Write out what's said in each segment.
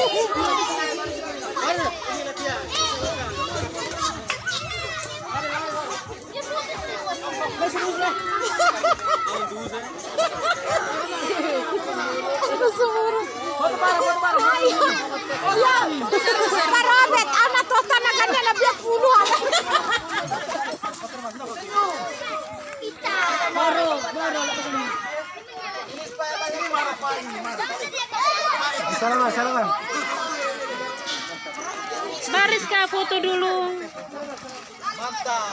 Parobet anak tuh tanakannya lebih 10 Salam. Baris Kak, foto dulu. Mantap.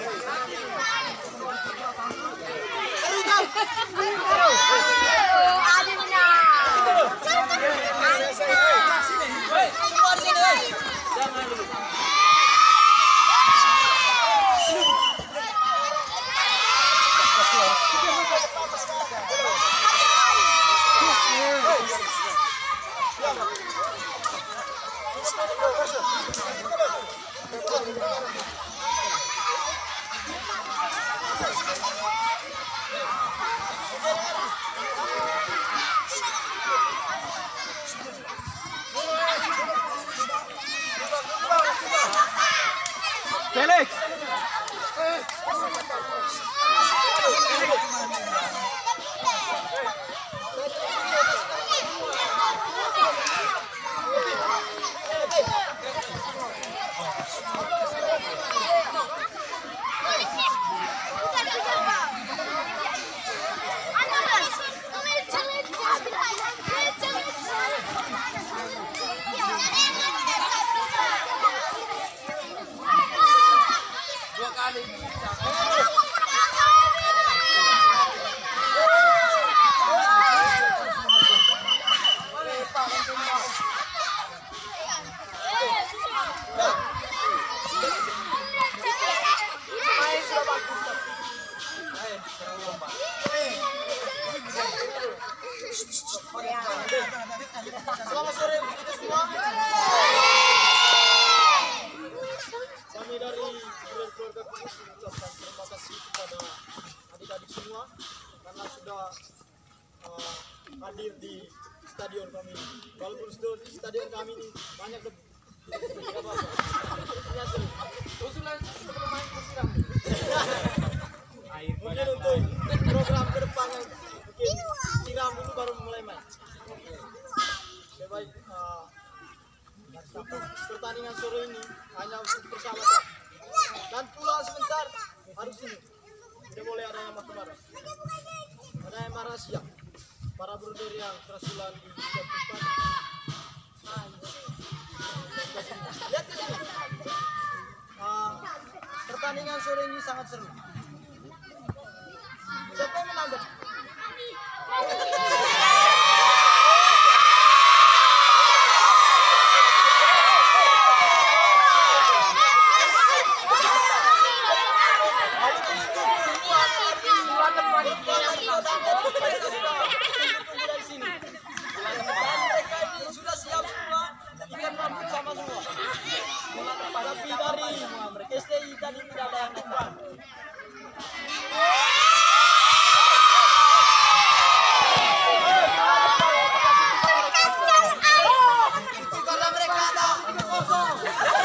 Felix. Selamat sore untuk kita semua. Kami dari keluarga Kudus mengucapkan terima kasih kepada adik-adik semua karena sudah hadir di stadion kami. Walaupun stadion kami ini banyak debu. Tidak apa-apa. Ya, seru. Usulan sebelum main kursiram. Mungkin untuk program ke depan yang mungkin siram dulu baru mulai main. Baik, untuk pertandingan sore ini hanya untuk persahabatan dan pulang sebentar harus ini tidak boleh ada yang marah. Ada yang marah siap. Para brother yang kerasulan di setiap tempat. Lihat ke sini. Pertandingan sore ini sangat seru. Siapa yang menang? Tapi dari STI tadi tidak ada yang tumbang. Itu karena mereka ada kosong.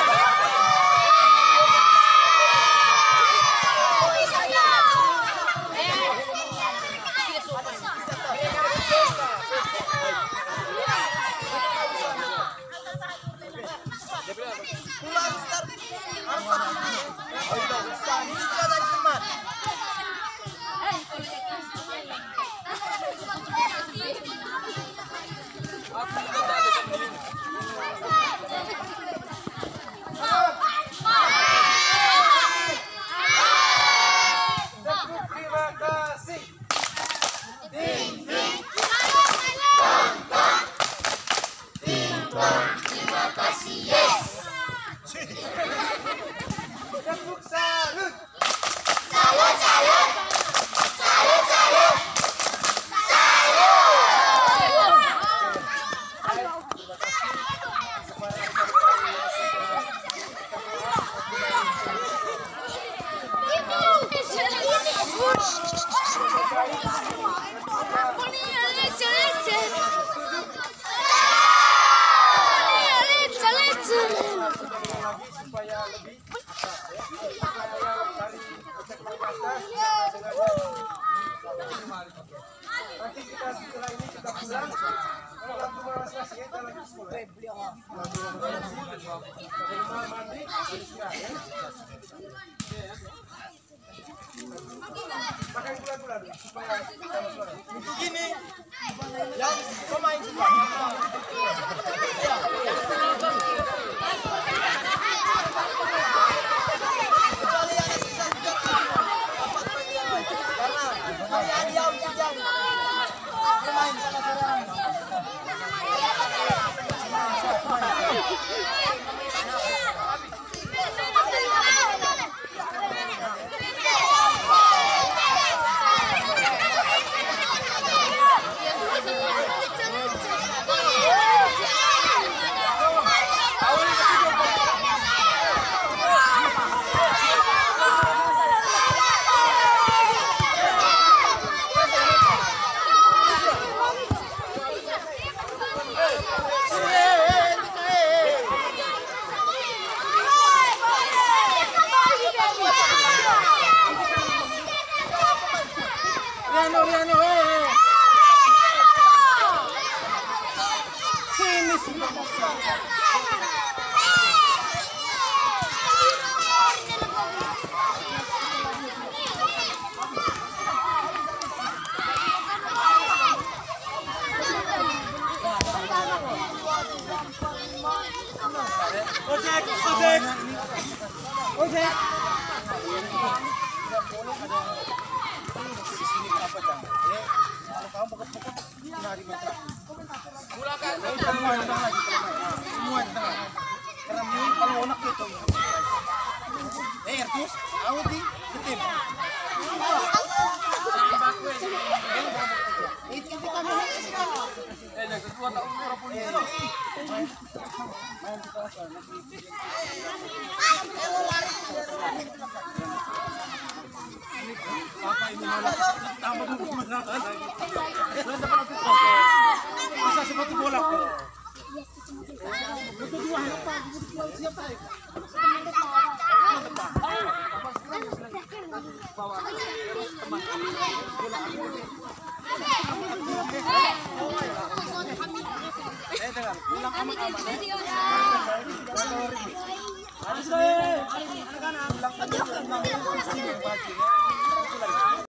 Pulang sebentar. Ini sudah dari teman. Terima kasih. Terima kasih. Yes. Tepuk salut. Salut. Nanti kita setelah ini kita pulang. Kalau lampu malas kasih kita lagi sekolah. Mandi, makan gula-gula dulu supaya Begini, yang pemain semua. Kecuali yang susah juga dapat bagian. Karena kalian yang bermain sama saudara. Ojek. Masa seperti bola. Pulang